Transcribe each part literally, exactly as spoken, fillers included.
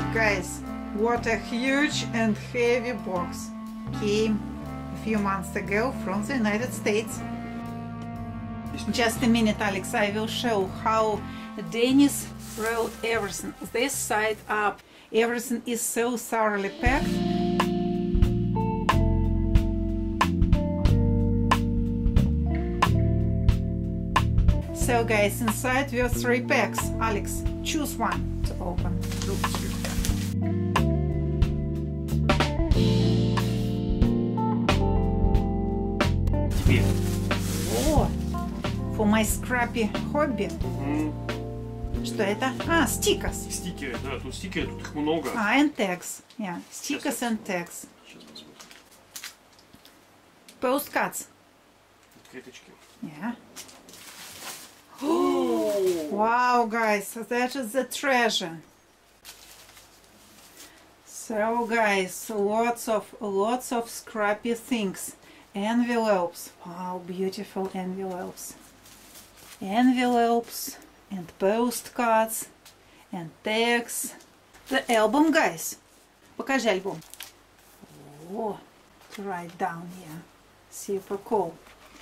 Look guys, what a huge and heavy box came a few months ago from the United States. Just a minute, Alex, I will show how Dennis wrote everything. This side up, everything is so thoroughly packed. So guys, inside there are three packs. Alex, choose one to open. Теперь. О, for my scrappy hobby. Mm. Что это? А, stickers. Стикеры, да, тут стикеры, тут их много. А, and tags. Yeah, stickers Сейчас. and tags. Сейчас посмотрим. Postcards. Открыточки. Yeah. Wow, guys, that is the treasure. So, guys, lots of lots of scrappy things. Envelopes. Wow, beautiful envelopes. Envelopes and postcards and tags. The album, guys. Покажи альбом. Oh, to write down here. Super cool.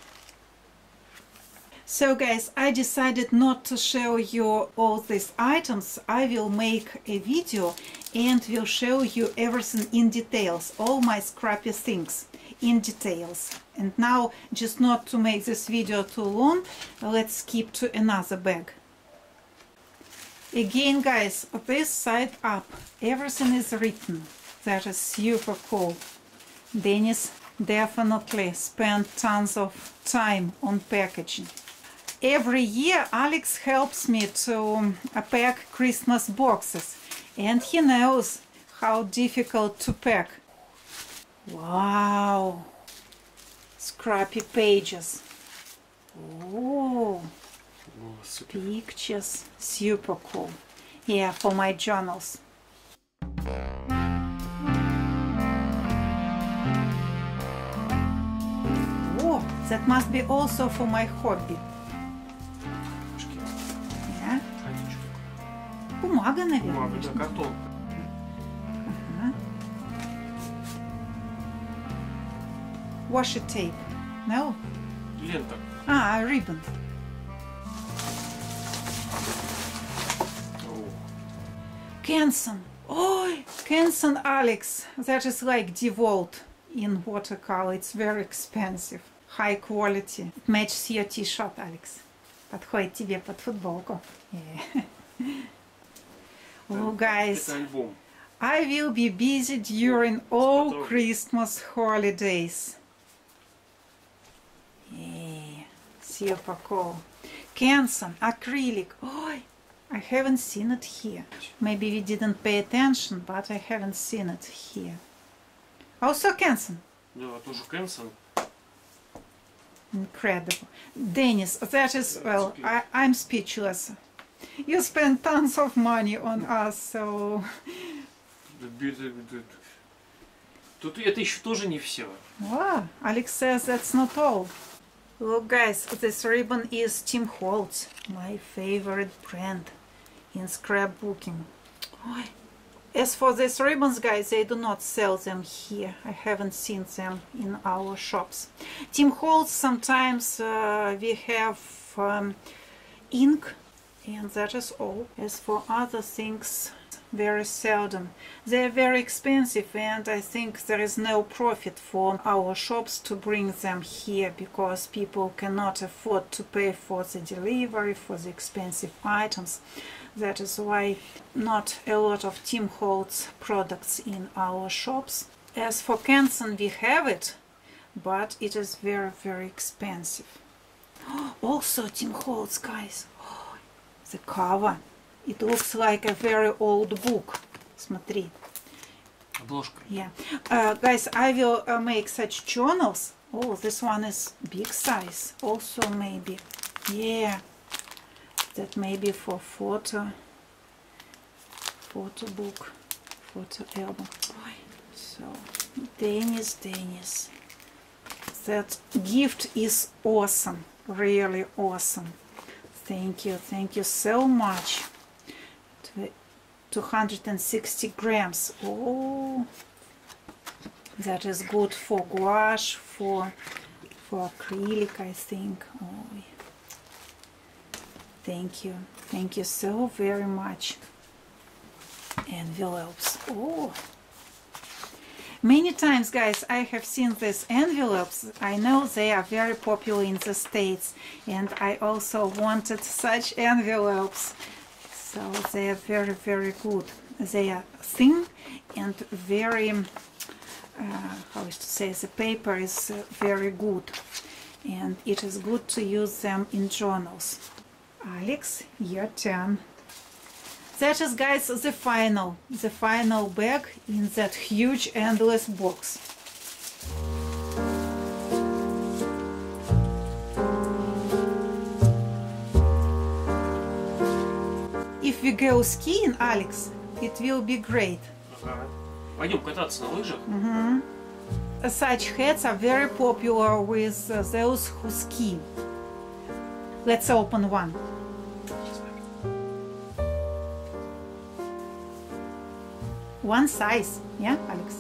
So guys, I decided not to show you all these items. I will make a video and will show you everything in details, all my scrappy things in details. And now, just not to make this video too long, let's skip to another bag. Again guys, this side up, everything is written. That is super cool. Dennis definitely spent tons of time on packaging. Every year Alex helps me to pack Christmas boxes, and he knows how difficult to pack. Wow, scrappy pages. Oh, О, супер. pictures, super cool. Yeah, for my journals. Oh, that must be also for my hobby. Yeah. А это что? Бумага, наверное. Бумага, да, картон. Ага. Washi tape. No? Лента. Ah, a ribbon. О, Canson. Oh, Canson Alex. That is like DeWalt in watercolor. It's very expensive. High quality. It matches your t-shirt, Alex. Подходит тебе под футболку. Yeah. Oh, guys. Это альбом. I will be busy during all Смотри. Christmas holidays. Yeah, super cool. Canson, acrylic. Oh, I haven't seen it here. Maybe we didn't pay attention, but I haven't seen it here. Also Canson. Да, тоже Кэнсон. Incredible. Dennis, that is, well, I, I'm speechless. You spend tons of money on us, so... Тут это еще тоже не все. Wow, Alex says that's not all. Look guys, this ribbon is Tim Holtz, my favorite brand in scrapbooking. Oh. As for these ribbons, guys, they do not sell them here. I haven't seen them in our shops. Tim Holtz, sometimes uh, we have um, ink, and that is all. As for other things, very seldom. They are very expensive, and I think there is no profit for our shops to bring them here because people cannot afford to pay for the delivery, for the expensive items. That is why not a lot of Tim Holtz products in our shops. As for Canson, we have it, but it is very, very expensive. Also Tim Holtz, guys. The cover. It looks like a very old book. Смотри. Обложка. Yeah. Uh, guys, I will uh, make such journals. Oh, this one is big size. Also maybe. Yeah. That may be for photo. Photo book. Photo album. So, Dennis, Dennis. That gift is awesome. Really awesome. Thank you. Thank you so much. two hundred sixty grams. Oh, that is good for gouache, for for acrylic, I think. Oh, thank you, thank you so very much. Envelopes. Oh, many times, guys, I have seen these envelopes. I know they are very popular in the States, and I also wanted such envelopes. So they are very, very good. They are thin and very, uh, how is to say, the paper is uh, very good. And it is good to use them in journals. Alex, your turn. That is, guys, the final, the final bag in that huge endless box. If we go skiing, Alex, it will be great. Ага. Пойдем кататься на лыжах. Mm-hmm. Such hats are very popular with uh, those who ski. Let's open one. One size, yeah, Alex?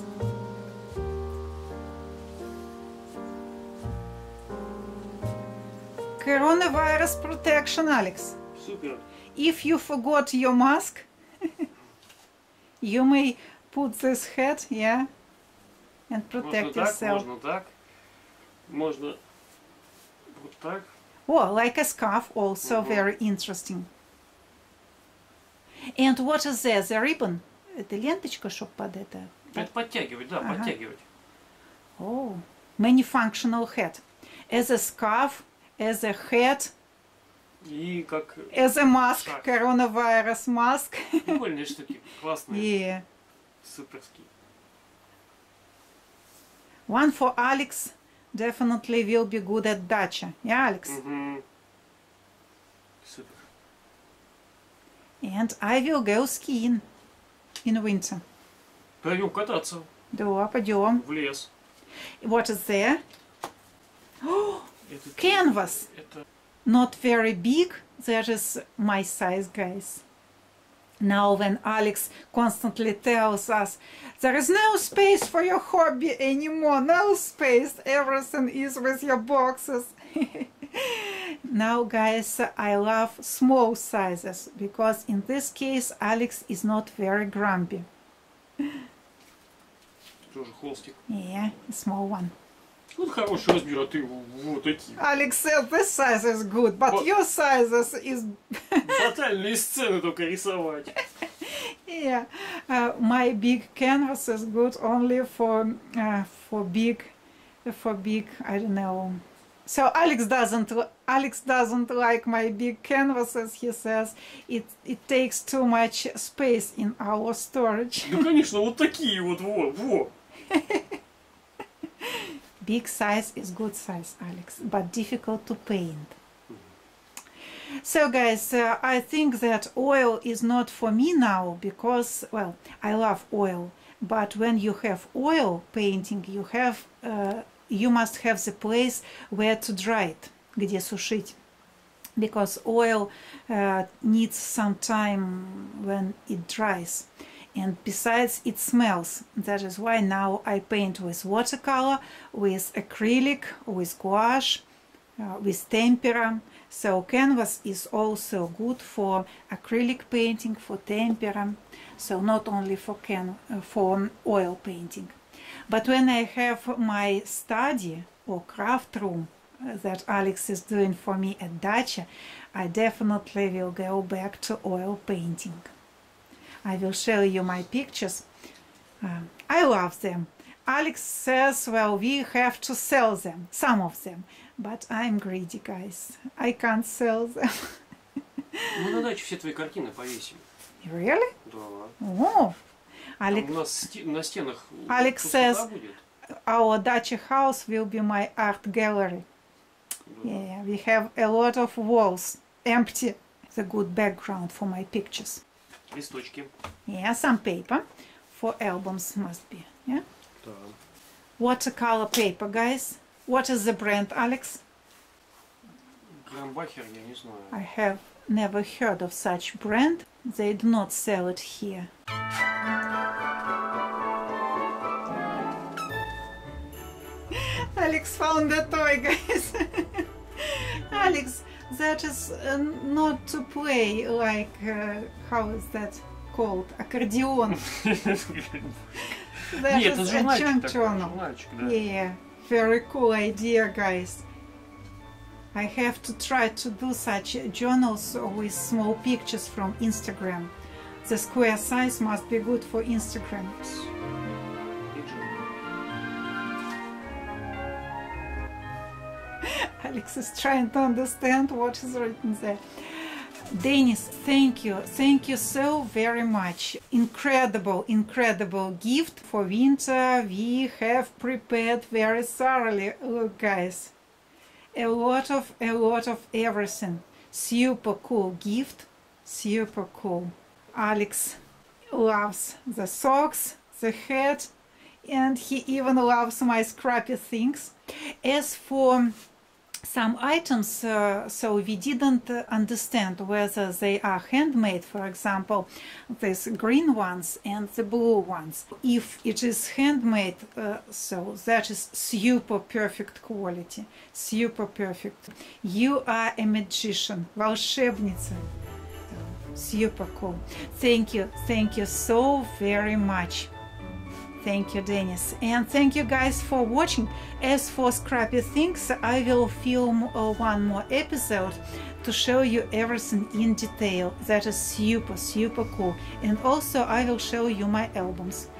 Coronavirus protection, Alex. Супер. If you forgot your mask, you may put this hat, yeah, and protect Можно yourself. так, можно так. Можно вот так. Oh, like a scarf, also Mhm. very interesting. And what is there? The ribbon? Это ленточка, чтоб под это. Это подтягивать, да, Ага. подтягивать. Oh, many functional hat. As a scarf, as a hat, И как as a mask, Шаг. coronavirus mask. прикольные штуки, классные, Yeah. суперские. One for Alex definitely will be good at dacha. Yeah, Alex? Угу. Супер. And I will go skiing in winter. Пойдем кататься Да, пойдем. в лес. What is there? Oh, Это, canvas. Это Not very big. That is my size, guys. Now when Alex constantly tells us there is no space for your hobby anymore, no space, everything is with your boxes. Now, guys, I love small sizes because in this case Alex is not very grumpy. тоже холстик. Yeah, a small one. Вот хороший размер, а ты вот такие. Alex said this size is good, but What? your sizes is Батальные сцены только рисовать. yeah. Uh, my big canvas is good only for uh, for big, for big. I don't know. So Alex doesn't Alex doesn't like my big canvases. He says it it takes too much space in our storage. Ну, конечно, вот такие вот, во, во. Big size is good size, Alex, but difficult to paint. So guys, uh, I think that oil is not for me now because, well, I love oil, but when you have oil painting, you have uh, you must have the place where to dry it, где сушить, because oil uh, needs some time when it dries. And besides, it smells. That is why now I paint with watercolor, with acrylic, with gouache, uh, with tempera. So canvas is also good for acrylic painting, for tempera. So not only for can uh, for oil painting. But when I have my study or craft room uh, that Alex is doing for me at dacha, I definitely will go back to oil painting. I will show you my pictures. Uh, I love them. Alex says, well, we have to sell them, some of them. But I'm greedy, guys. I can't sell them. Мы на даче все твои картины повесим. Really? Да. Oh. Там Alex, у нас сти- на стенах Alex пустота says- будет. our dacha house will be my art gallery. Да. Yeah, we have a lot of walls empty. It's a good background for my pictures. Листочки. Yeah, some paper for albums must be. Yeah. Да. Watercolor paper, guys. What is the brand, Alex? Грамбахер, я не знаю. I have never heard of such brand. They do not sell it here. Alex found a toy, guys. Alex, that is uh, not to play like, uh, how is that called? Accordion. That Нет, is это a junk журнальчик такой, journal. журнальчик, да. Yeah, very cool idea, guys. I have to try to do such journals with small pictures from Instagram. The square size must be good for Instagram. Alex is trying to understand what is written there. Dennis, thank you. Thank you so very much. Incredible, incredible gift for winter. We have prepared very thoroughly. Look, guys. A lot of, a lot of everything. Super cool gift. Super cool. Alex loves the socks, the hat, and he even loves my scrappy things. As for some items, uh, so we didn't uh, understand whether they are handmade, for example, these green ones and the blue ones. If it is handmade, uh, so that is super perfect quality, super perfect. You are a magician, волшебница. Super cool. Thank you, thank you so very much. Thank you, Dennis, and thank you guys for watching. As for Scrappy Things, I will film uh, one more episode to show you everything in detail. That is super, super cool. And also I will show you my albums.